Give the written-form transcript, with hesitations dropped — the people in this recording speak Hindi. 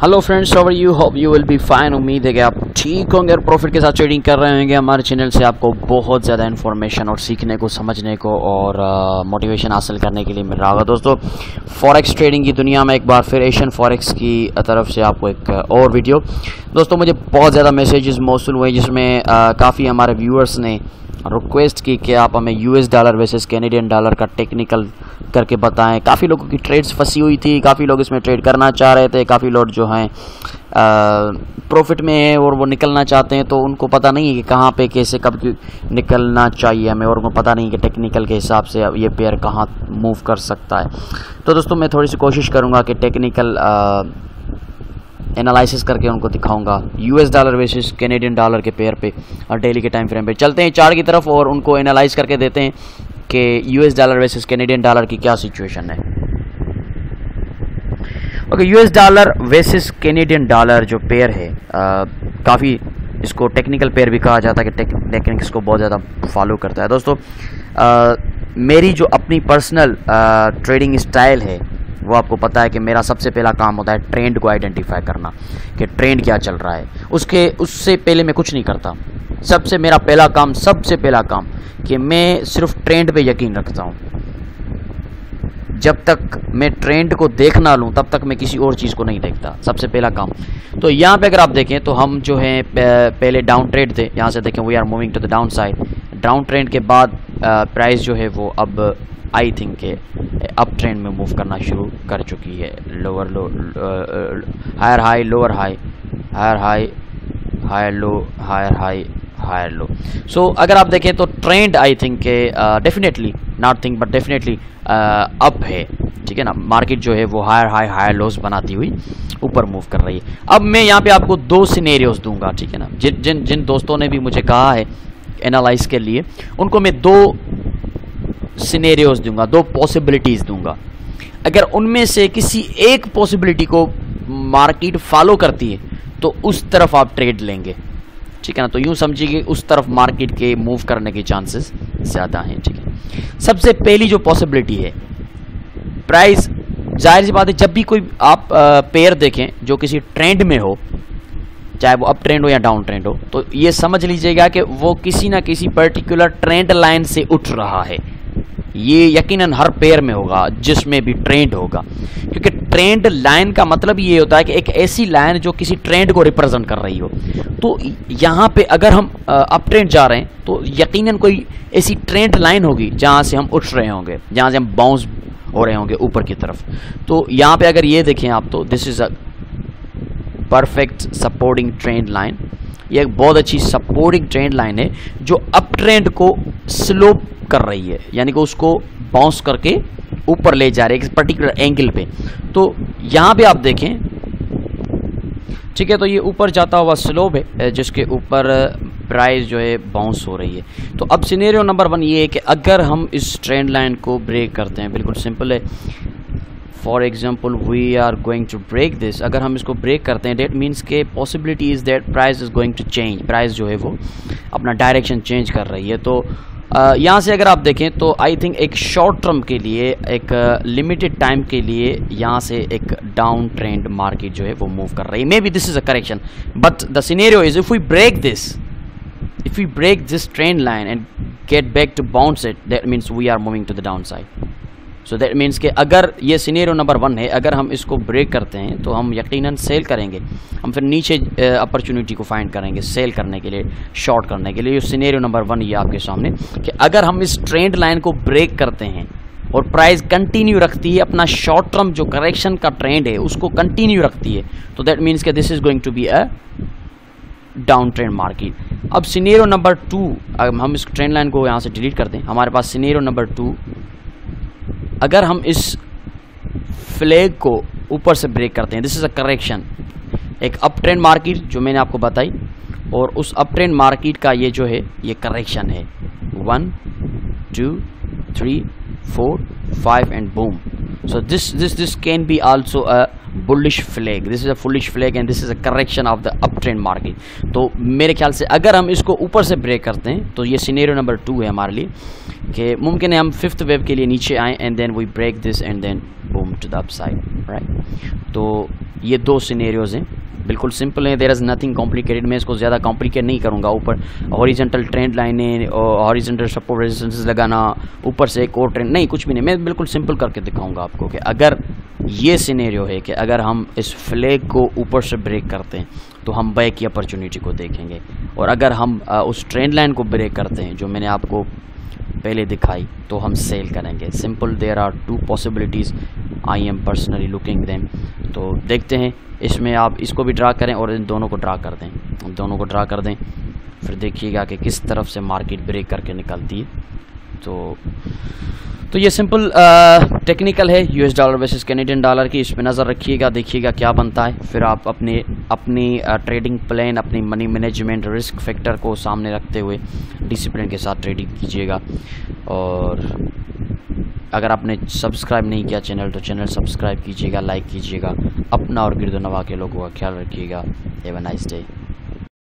Hello friends, how are you? Hope you will be fine. उम्मीद है कि आप ठीक होंगे और प्रॉफिट के साथ ट्रेडिंग कर रहे होंगे। हमारे चैनल से आपको बहुत ज़्यादा इन्फॉर्मेशन और सीखने को, समझने को और मोटिवेशन हासिल करने के लिए मिल रहा होगा। दोस्तों, फॉरेक्स ट्रेडिंग की दुनिया में एक बार फिर एशियन फॉरेक्स की तरफ से आपको एक और वीडियो। दोस्तों, मुझे बहुत ज़्यादा मैसेजेस मौसूल हुए जिसमें काफ़ी हमारे व्यूअर्स ने रिक्वेस्ट की कि आप हमें US dollar versus Canadian dollar का टेक्निकल करके बताएं। काफ़ी लोगों की ट्रेड्स फंसी हुई थी, काफ़ी लोग इसमें ट्रेड करना चाह रहे थे, काफ़ी लोग जो हैं प्रॉफिट में हैं और वो निकलना चाहते हैं, तो उनको पता नहीं है कि कहाँ पे कैसे कब निकलना चाहिए हमें, और उनको पता नहीं कि टेक्निकल के हिसाब से ये पेयर कहाँ मूव कर सकता है। तो दोस्तों, मैं थोड़ी सी कोशिश करूँगा कि टेक्निकल एनालिसिस करके उनको दिखाऊंगा US dollar versus Canadian dollar के पेयर पे और डेली के टाइम फ्रेम पे। चलते हैं चार्ट की तरफ और उनको एनालाइज करके देते हैं कि US dollar versus Canadian dollar की क्या सिचुएशन है। Okay, US dollar versus Canadian dollar जो पेयर है, काफ़ी इसको टेक्निकल पेयर भी कहा जाता है कि टेक्निक्स को बहुत ज़्यादा फॉलो करता है। दोस्तों, मेरी जो अपनी पर्सनल ट्रेडिंग स्टाइल है वो आपको पता है कि मेरा सबसे पहला काम होता है ट्रेंड को आइडेंटिफाई करना कि ट्रेंड क्या चल रहा है। उससे पहले मैं कुछ नहीं करता। मेरा सबसे पहला काम कि मैं सिर्फ ट्रेंड पे यकीन रखता हूँ। जब तक मैं ट्रेंड को देख ना लूँ तब तक मैं किसी और चीज़ को नहीं देखता। सबसे पहला काम। तो यहाँ पे अगर आप देखें तो हम जो है पहले डाउन ट्रेंड थे। यहाँ से देखें we are moving to the down side. Down trend के बाद प्राइस जो है वो अब आई थिंक के अप ट्रेंड में मूव करना शुरू कर चुकी है। Lower low, higher high, lower high, higher high, higher low, higher high, higher low. So अगर आप देखें तो ट्रेंड आई थिंक के definitely, not think but definitely up है। ठीक है ना। मार्केट जो है वो हायर हाई, हायर लोज बनाती हुई ऊपर मूव कर रही है। अब मैं यहाँ पे आपको दो सिनेरियोज दूंगा। ठीक है ना। जिन दोस्तों ने भी मुझे कहा है एनालाइज के लिए, उनको मैं दो सिनेरियोज दूंगा, दो पॉसिबिलिटीज दूंगा। अगर उनमें से किसी एक पॉसिबिलिटी को मार्केट फॉलो करती है तो उस तरफ आप ट्रेड लेंगे। ठीक है ना। तो यूं समझिए कि उस तरफ मार्केट के मूव करने के चांसेस ज्यादा हैं। ठीक है। सबसे पहली जो पॉसिबिलिटी है, प्राइस, जाहिर सी बात है, जब भी कोई आप पेयर देखें जो किसी ट्रेंड में हो, चाहे वो अप ट्रेंड हो या डाउन ट्रेंड हो, तो ये समझ लीजिएगा कि वो किसी ना किसी पर्टिकुलर ट्रेंड लाइन से उठ रहा है। ये यकीनन हर पेयर में होगा जिसमें भी ट्रेंड होगा, क्योंकि ट्रेंड लाइन का मतलब ये होता है कि एक ऐसी लाइन जो किसी ट्रेंड को रिप्रेजेंट कर रही हो। तो यहाँ पे अगर हम अप ट्रेंड जा रहे हैं तो यकीनन कोई ऐसी ट्रेंड लाइन होगी जहाँ से हम उठ रहे होंगे, जहाँ से हम बाउंस हो रहे होंगे ऊपर की तरफ। तो यहाँ पे अगर ये देखें आप, तो this is a perfect supporting trend line. ये एक बहुत अच्छी सपोर्टिंग ट्रेंड लाइन है जो अप ट्रेंड को स्लोप कर रही है, यानी कि उसको बाउंस करके ऊपर ले जा रही है एक पर्टिकुलर एंगल पे। तो यहाँ पे आप देखें, ठीक है, तो ये ऊपर जाता हुआ स्लोप है जिसके ऊपर प्राइस जो है बाउंस हो रही है। तो अब सिनेरियो नंबर 1 ये है कि अगर हम इस ट्रेंड लाइन को ब्रेक करते हैं, बिल्कुल सिंपल है। For example we are going to break this. अगर हम इसको ब्रेक करते हैं, डेट मीन्स के possibility is that price is going to change. Price जो है वो अपना डायरेक्शन चेंज कर रही है। तो यहाँ से अगर आप देखें तो आई थिंक एक शॉर्ट टर्म के लिए, एक लिमिटेड टाइम के लिए यहाँ से एक डाउन ट्रेंड मार्केट जो है वो मूव कर रही है। Maybe this is a correction, but the scenario is if we break this trend line and get back to bounce it, that means we are moving to the down side. So that means कि अगर ये सिनेरियो नंबर 1 है, अगर हम इसको ब्रेक करते हैं तो हम यकीनन सेल करेंगे। हम फिर नीचे अपॉर्चुनिटी को फाइंड करेंगे सेल करने के लिए, शॉर्ट करने के लिए। सिनेरियो नंबर 1 ये आपके सामने कि अगर हम इस ट्रेंड लाइन को ब्रेक करते हैं और प्राइस कंटिन्यू रखती है अपना शॉर्ट टर्म जो करेक्शन का ट्रेंड है उसको कंटिन्यू रखती है, तो दैट मीन्स कि this is going to be a down trend market. अब सिनेरियो नंबर 2, हम इस ट्रेंड लाइन को यहाँ से डिलीट करते हैं। हमारे पास सिनेरियो नंबर 2, अगर हम इस फ्लैग को ऊपर से ब्रेक करते हैं, दिस इज अ करेक्शन, एक अप ट्रेंड मार्केट जो मैंने आपको बताई, और उस अप ट्रेंड मार्केट का ये जो है ये करेक्शन है। 1 2 3 4 5 and boom. So this can be also a bullish flag, this is a foolish flag and this is a correction of the up trend market. तो मेरे ख्याल से अगर हम इसको ऊपर से ब्रेक करते हैं तो ये सिनेरियो नंबर 2 है हमारे लिए कि मुमकिन है हम 5th वेव के लिए नीचे आएँ and then we break this and then boom to the upside, right. तो ये 2 सिनेरियोज़ हैं, बिल्कुल सिंपल है, देयर इज़ नथिंग कॉम्प्लिकेटेड। मैं इसको ज़्यादा कॉम्प्लिकेट नहीं करूँगा। ऊपर हॉरिजॉन्टल ट्रेंड लाइनें और हॉरिजॉन्टल सपोर्ट रेजिस्टेंस लगाना, ऊपर से एक और ट्रेंड, नहीं कुछ भी नहीं, मैं बिल्कुल सिंपल करके दिखाऊंगा आपको कि अगर ये सिनेरियो है कि अगर हम इस फ्लैग को ऊपर से ब्रेक करते हैं तो हम बाय की अपॉर्चुनिटी को देखेंगे, और अगर हम उस ट्रेंड लाइन को ब्रेक करते हैं जो मैंने आपको पहले दिखाई तो हम सेल करेंगे। Simple, there are 2 possibilities, I am personally looking them. तो देखते हैं, इसमें आप इसको भी ड्रा करें और इन दोनों को ड्रा कर दें, दोनों को ड्रा कर दें, फिर देखिएगा कि किस तरफ से मार्केट ब्रेक करके निकलती है। तो ये सिंपल टेक्निकल है US dollar versus Canadian dollar की, इस पर नज़र रखिएगा, देखिएगा क्या बनता है। फिर आप अपनी ट्रेडिंग प्लान, अपनी मनी मैनेजमेंट, रिस्क फैक्टर को सामने रखते हुए डिसिप्लिन के साथ ट्रेडिंग कीजिएगा। और अगर आपने सब्सक्राइब नहीं किया चैनल तो चैनल सब्सक्राइब कीजिएगा, लाइक कीजिएगा, अपना और गिरदो नवा के लोगों का ख्याल रखिएगा। Have a nice day.